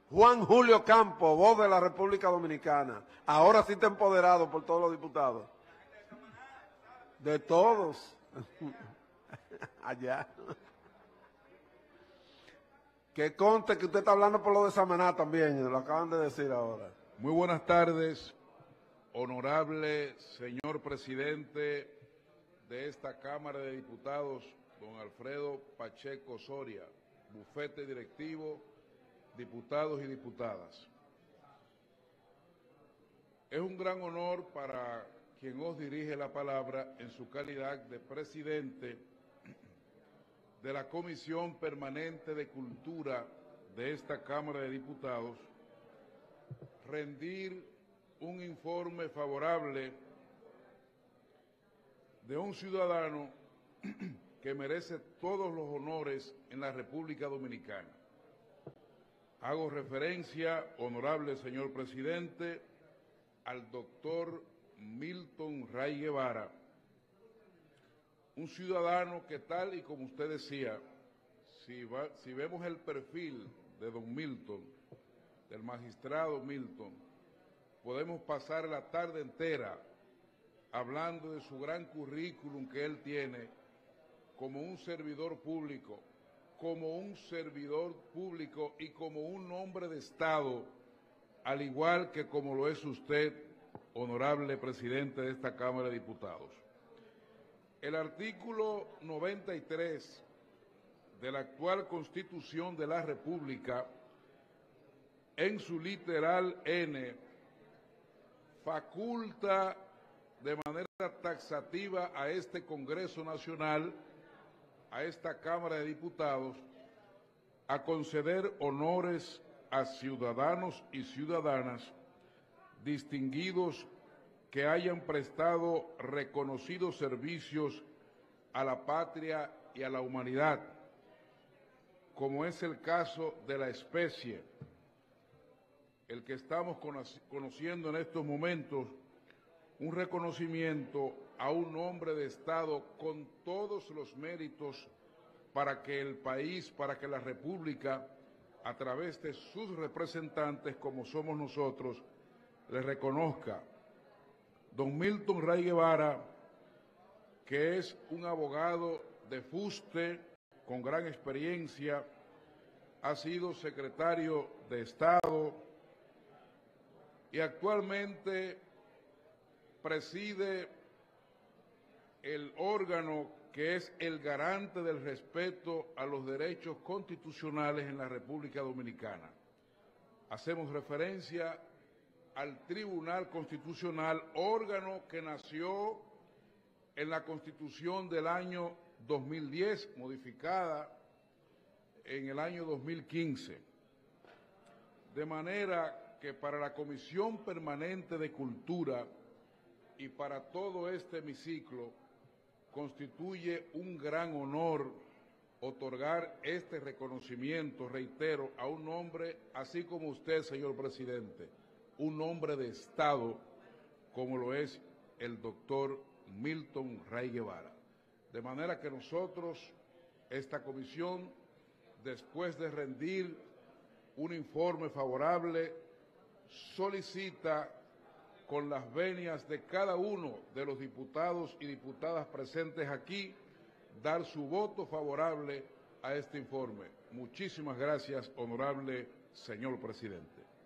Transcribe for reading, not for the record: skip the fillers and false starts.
Juan Julio Campos, voz de la República Dominicana. Ahora sí está empoderado por todos los diputados. De todos. Allá. Que conste que usted está hablando por lo de Samaná también, lo acaban de decir ahora. Muy buenas tardes, honorable señor presidente de esta Cámara de Diputados, don Alfredo Pacheco Soria, bufete directivo, diputados y diputadas. Es un gran honor para quien os dirige la palabra en su calidad de presidente de la Comisión Permanente de Cultura de esta Cámara de Diputados, rendir un informe favorable de un ciudadano que merece todos los honores en la República Dominicana. Hago referencia, honorable señor presidente, al doctor Milton Ray Guevara, un ciudadano que, tal y como usted decía, si vemos el perfil de don Milton, del magistrado Milton, podemos pasar la tarde entera hablando de su gran currículum que él tiene como un servidor público y como un hombre de Estado, al igual que como lo es usted, honorable presidente de esta Cámara de Diputados. El artículo 93 de la actual Constitución de la República, en su literal N, faculta de manera taxativa a este Congreso Nacional, a esta Cámara de Diputados, a conceder honores a ciudadanos y ciudadanas distinguidos que hayan prestado reconocidos servicios a la patria y a la humanidad, como es el caso de la especie, el que estamos conociendo en estos momentos, un reconocimiento a un hombre de Estado con todos los méritos para que el país, para que la República, a través de sus representantes, como somos nosotros, le reconozca. Don Milton Ray Guevara, que es un abogado de fuste, con gran experiencia, ha sido secretario de Estado y actualmente preside el órgano que es el garante del respeto a los derechos constitucionales en la República Dominicana. Hacemos referencia al Tribunal Constitucional, órgano que nació en la Constitución del año 2010, modificada en el año 2015. De manera que para la Comisión Permanente de Cultura y para todo este hemiciclo constituye un gran honor otorgar este reconocimiento, reitero, a un hombre, así como usted, señor presidente, un hombre de Estado, como lo es el doctor Milton Ray Guevara. De manera que nosotros, esta comisión, después de rendir un informe favorable, solicita con las venias de cada uno de los diputados y diputadas presentes aquí, dar su voto favorable a este informe. Muchísimas gracias, honorable señor presidente.